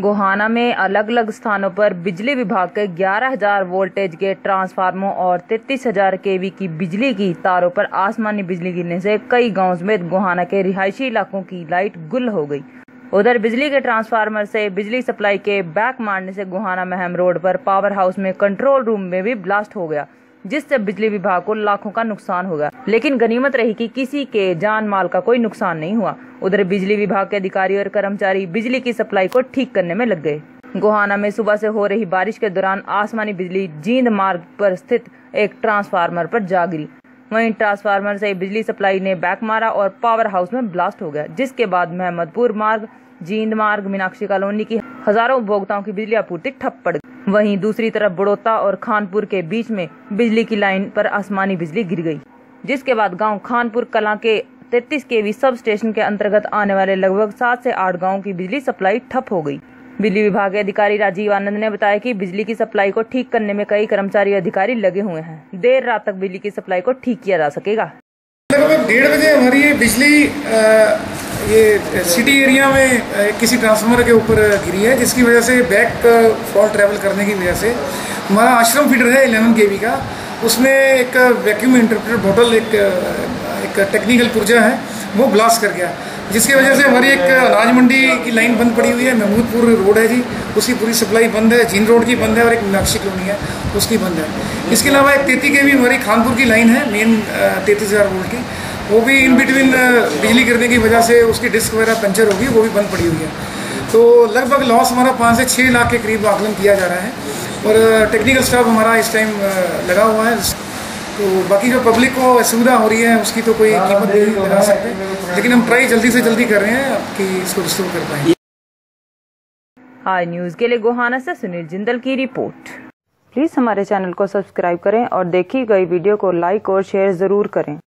गोहाना में अलग अलग स्थानों पर बिजली विभाग के 11,000 वोल्टेज के ट्रांसफार्मरों और 33,000 केवी की बिजली की तारों पर आसमानी बिजली गिरने से कई गांवों समेत गोहाना के रिहायशी इलाकों की लाइट गुल हो गई। उधर बिजली के ट्रांसफार्मर से बिजली सप्लाई के बैक मारने से गोहाना महम रोड पर पावर हाउस में कंट्रोल रूम में भी ब्लास्ट हो गया, जिससे बिजली विभाग को लाखों का नुकसान हो गया। लेकिन गनीमत रही कि किसी के जान माल का कोई नुकसान नहीं हुआ। उधर बिजली विभाग के अधिकारी और कर्मचारी बिजली की सप्लाई को ठीक करने में लग गए। गोहाना में सुबह से हो रही बारिश के दौरान आसमानी बिजली जींद मार्ग पर स्थित एक ट्रांसफार्मर पर जा गिरी। वहीं ट्रांसफार्मर से बिजली सप्लाई ने बैक मारा और पावर हाउस में ब्लास्ट हो गया, जिसके बाद महमदपुर मार्ग, जींद मार्ग, मीनाक्षी कॉलोनी की हजारों उपभोक्ताओं की बिजली आपूर्ति ठप पड़ गई। वहीं दूसरी तरफ बड़ौता और खानपुर के बीच में बिजली की लाइन पर आसमानी बिजली गिर गई, जिसके बाद गांव खानपुर कलां के 33 केवी सब स्टेशन के अंतर्गत आने वाले लगभग 7 से 8 गांवों की बिजली सप्लाई ठप हो गई। बिजली विभाग के अधिकारी राजीव आनंद ने बताया कि बिजली की सप्लाई को ठीक करने में कई कर्मचारी अधिकारी लगे हुए हैं। देर रात तक बिजली की सप्लाई को ठीक किया जा सकेगा। लगभग 1:30 बजे हमारी ये बिजली ये सिटी एरिया में किसी ट्रांसफार्मर के ऊपर गिरी है, जिसकी वजह से बैक फॉल्ट ट्रैवल करने की वजह से हमारा आश्रम फीडर है 11 केवी का, उसमें एक वैक्यूम इंटरप्रेटर बोतल एक टेक्निकल पुर्जा है वो ब्लास्ट कर गया, जिसकी वजह से हमारी एक अनाज मंडी की लाइन बंद पड़ी हुई है। महमूदपुर रोड है जी, उसकी पूरी सप्लाई बंद है। जींद रोड की बंद है और एक मीनाक्षी कॉलोनी है उसकी बंद है। इसके अलावा एक 33 केवी हमारी खानपुर की लाइन है मेन 33,000 वोल्ट की, वो भी इन बिटवीन बिजली गिरने की वजह से उसकी डिस्क वगैरह पंचर होगी, वो भी बंद पड़ी हुई है। तो लगभग लॉस हमारा 5 से 6 लाख के करीब आकलन किया जा रहा है और टेक्निकल स्टाफ हमारा इस टाइम लगा हुआ है। तो बाकी जो पब्लिक को असुविधा हो रही है उसकी तो कोई कीमत नहीं लगा सकते, लेकिन हम ट्राई जल्दी से जल्दी कर रहे हैं कि इसको रिस्टोर कर पाएंगे। आज न्यूज के लिए गोहाना से सुनील जिंदल की रिपोर्ट। प्लीज हमारे चैनल को सब्सक्राइब करें और देखी गई वीडियो को लाइक और शेयर जरूर करें।